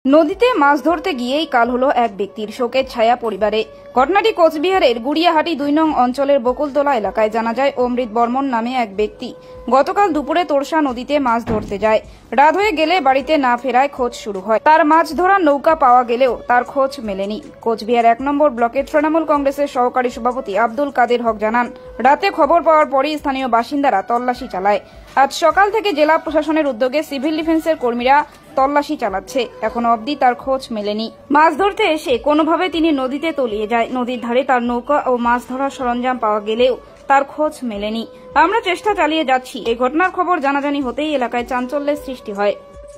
নদীতে মাছ ধরতে গিয়েই কাল হলো এক ব্যক্তির শোকের ছায়া পরিবারে। ঘটনাটি কোচবিহারের গুড়িয়াহাটি ২ নং অঞ্চলের বকুলতলা এলাকায়। জানা যায়, অমৃত বর্মন নামে এক ব্যক্তি গতকাল দুপুরে তোরসা নদীতে মাছ ধরতে যায়। রাত হয়ে গেলে বাড়িতে না ফেরায় খোঁজ শুরু হয়। তার মাছ ধরার নৌকা পাওয়া গেলেও তার খোঁজ মেলেনি। কোচবিহার ১ নম্বর ব্লকের তৃণমূল কংগ্রেসের সহকারী সভাপতি আব্দুল কাদের হক জানান, রাতে খবর পাওয়ার পরই স্থানীয় বাসিন্দারা তল্লাশি চালায়। আজ সকাল থেকে জেলা প্রশাসনের উদ্যোগে সিভিল ডিফেন্সের কর্মীরা তল্লাশি চালাচ্ছে। এখনো অবধি তার খোঁজ মেলেনি। মাছ ধরতে এসে কোনোভাবে তিনি নদীতে তলিয়ে যায়। নদীর ধারে তার নৌকা ও মাছ ধরার সরঞ্জাম পাওয়া গেলেও তার খোঁজ মেলেনি। আমরা চেষ্টা চালিয়ে যাচ্ছি। এই ঘটনার খবর জানাজানি হতেই এলাকায় চাঞ্চল্যের সৃষ্টি হয়।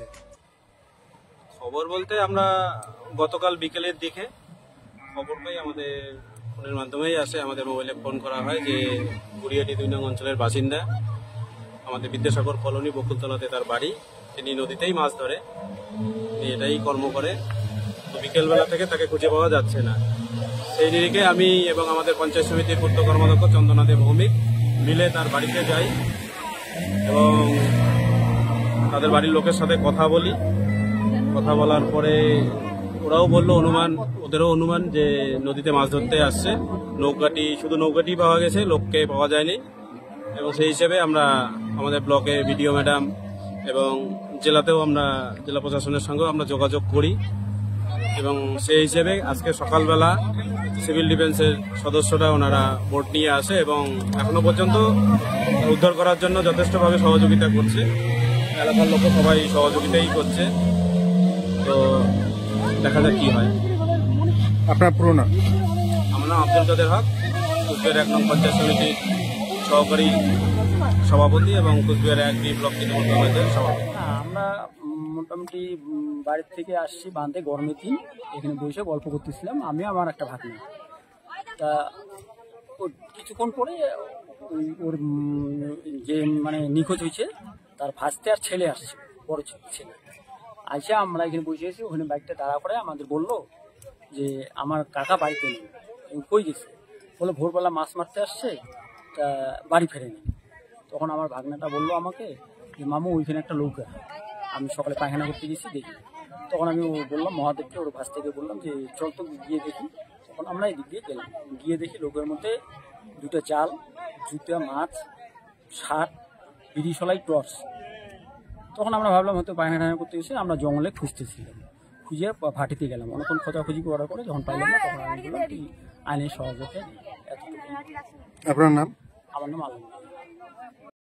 খবর বলতে আমরা গতকাল বিকেলের দিকে খবর পাই, আমাদের ফোনের মাধ্যমেই আসে, আমাদের মোবাইলে ফোন করা হয় যে গুড়িয়াহাটি ২ নং অঞ্চলের বাসিন্দা, আমাদের বিদ্যাসাগর কলোনি বকুলতলাতে তার বাড়ি, তিনি নদীতেই মাছ ধরে, এটাই কর্ম করে। তো বিকেলবেলা থেকে তাকে খুঁজে পাওয়া যাচ্ছে না। সেই নিরিখে আমি এবং আমাদের পঞ্চায়েত সমিতির পূর্ত কর্মাধ্যক্ষ চন্দনাদেব ভৌমিক মিলে তার বাড়িতে যাই এবং তাদের বাড়ির লোকের সাথে কথা বলি। কথা বলার পরে ওরাও বললো, ওদেরও অনুমান যে নদীতে মাছ ধরতে আসছে। শুধু নৌকাটি পাওয়া গেছে, লোককে পাওয়া যায়নি। এবং সেই হিসেবে আমরা আমাদের ব্লকে বিডিও ম্যাডাম এবং জেলাতেও আমরা জেলা প্রশাসনের সঙ্গেও আমরা যোগাযোগ করি এবং সেই হিসেবে আজকে সকালবেলা সিভিল ডিফেন্সের সদস্যরা ওনারা বোট নিয়ে আসে এবং এখনো পর্যন্ত উদ্ধার করার জন্য যথেষ্টভাবে সহযোগিতা করছে। এলাকার লোক সবাই সহযোগিতাই করছে। তো দেখা যাক কি হয়। আপনার পুরো নাম? আমার নাম আব্দুল কাদের হক, কোচবিহার ১ নং পঞ্চায়েত সমিতির সহকারী সভাপতি এবং কোচবিহার ১ ব্লক তৃণমূল কংগ্রেসের সভাপতি। আমরা মোটামুটি বাড়ির থেকে আসছি বাঁধে, গরমের দিন, এখানে বসে গল্প করতেছিলাম আমি আমার একটা ভাগ্নি। তা কিছুক্ষণ পরে ওর যে নিখোঁজ হয়েছে তার ভাসতে আর ছেলে আসছে, বড় ছেলে আসে। আমরা এখানে বসে আছি, ওখানে বাইকটা দাঁড়া করে আমাদের বললো যে আমার কাকা বাড়িতে নেই, কই গেছে? বলে ভোরবেলা মাছ মারতে আসছে, তা বাড়ি ফেরেনি। তখন আমার ভাগনাটা বললো আমাকে যে মামু ওইখানে একটা নৌকা, আমি সকালে পায়খানা করতে গেছি দেখি। তখন আমি বললাম মহাদেবকে, ওর ভাস থেকে বললাম যে চল তো গিয়ে দেখি। তখন আমরা এই দিক দিয়ে গেলাম, গিয়ে দেখি নৌকার মধ্যে 2টা জাল, জুতা, মাছ, শার্ট, বিড়িশলাই, টর্চ। তখন আমরা ভাবলাম হয়তো পায়খানা করতে গেছি, আমরা জঙ্গলে খুঁজতেছিলাম, খুঁজে ভাটিতে গেলাম। অনেকক্ষণ খোঁজাখুঁজি করার পরে যখন পাইলাম না, তখন আমি বললাম কি আইনের সহযোগিতা। আপনার নাম? আমার নাম আলম।